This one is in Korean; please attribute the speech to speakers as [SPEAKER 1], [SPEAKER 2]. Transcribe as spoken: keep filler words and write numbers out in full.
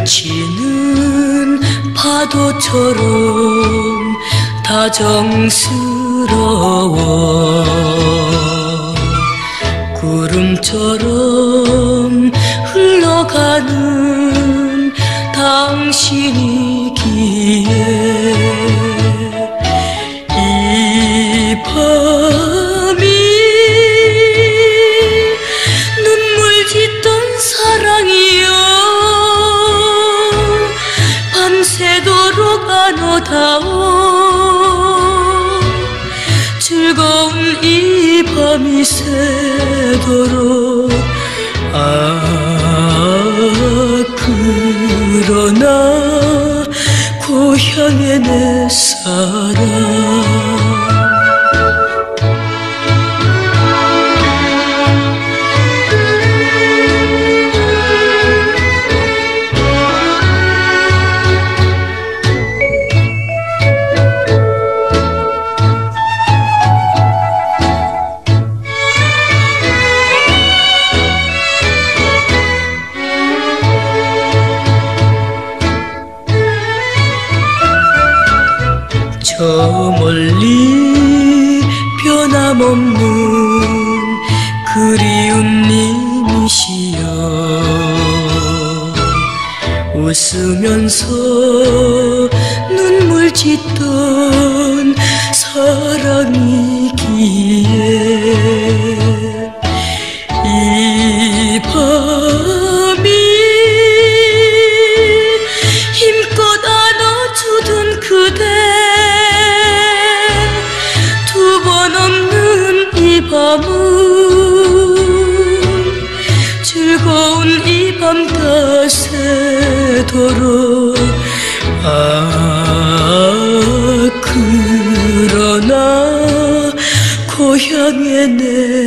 [SPEAKER 1] 치는 파도처럼 다정스러워 구름처럼 흘러가는 당신이기에 이 밤이 눈물 짓던 사랑이여 밤새도록 안오다오 즐거운 이 밤이 새도록 아 그러나 고향의 내 사랑 저 멀리 변함없는 그리운 님이시여 웃으면서 눈물 짓던 사랑이기에 이 밤이 힘껏 안아주던 그대 두 번 없는 이 밤은 즐거운 이 밤 다 새도록 아 그러나 고향의 내